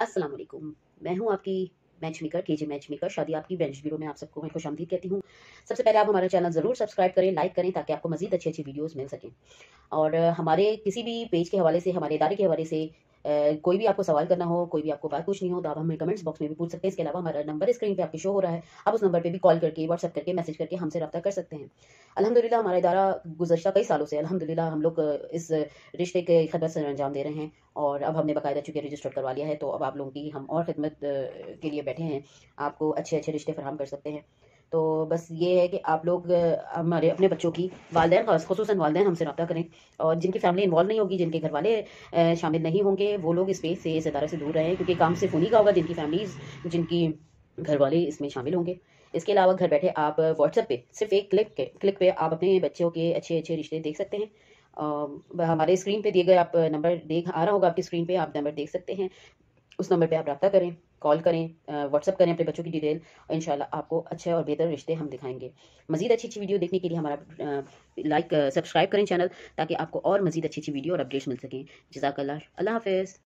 अस्सलाम वालेकुम। मैं हूँ आपकी match maker, KJ match maker, शादी आपकी बेंच ब्यूरो में आप सबको मैं खुशामदीद कहती हूँ। सबसे पहले आप हमारा चैनल ज़रूर सब्सक्राइब करें, लाइक करें ताकि आपको मज़ीद अच्छी-अच्छी वीडियोज़ मिल सकें। और हमारे किसी भी पेज के हवाले से, हमारे इदारे के हवाले से कोई भी आपको सवाल करना हो, कोई भी आपको बात पूछनी हो तो आप हमें कमेंट्स बॉक्स में भी पूछ सकते हैं। इसके अलावा हमारा नंबर स्क्रीन पे आपके शो हो रहा है, आप उस नंबर पे भी कॉल करके, व्हाट्सएप करके, मैसेज करके हमसे रब्ता कर सकते हैं। अल्हम्दुलिल्लाह हमारा इदारा गुज़श्ता कई सालों से अल्हम्दुलिल्लाह हम लोग इस रिश्ते के खिदमत से अंजाम दे रहे हैं और अब हमने बाकायदा चूँकि रजिस्टर्ड करवा लिया है तो अब आप लोगों की हम और खिदमत के लिए बैठे हैं, आपको अच्छे-अच्छे रिश्ते फराहम कर सकते हैं। तो बस ये है कि आप लोग हमारे अपने बच्चों की वालिदैन ख़ुसूसन वालिदैन हमसे रब्ता करें और जिनकी फैमिली इन्वॉल्व नहीं होगी, जिनके घरवाले शामिल नहीं होंगे, वो लोग इस पेज से, इस इदारे से दूर रहें क्योंकि काम सिर्फ़ उन्हीं का होगा जिनकी फैमिलीज़, जिनकी घरवाले इसमें शामिल होंगे। इसके अलावा घर बैठे आप व्हाट्सएप पे सिर्फ़ एक क्लिक पे आप अपने बच्चों के अच्छे-अच्छे रिश्ते देख सकते हैं। हमारे स्क्रीन पे दिए गए आप नंबर देख आ रहा होगा आपकी स्क्रीन पे, आप नंबर देख सकते हैं। उस नंबर पे आप रब्ता करें, कॉल करें, व्हाट्सएप करें अपने बच्चों की डिटेल और इंशाल्लाह आपको अच्छे और बेहतर रिश्ते हम दिखाएँगे। मज़ीद अच्छी-अच्छी वीडियो देखने के लिए हमारा सब्सक्राइब करें चैनल ताकि आपको और मज़ीद अच्छी-अच्छी वीडियो और अपडेट्स मिल सकें। जज़ाकल्लाह। अल्लाह हाफ़िज़।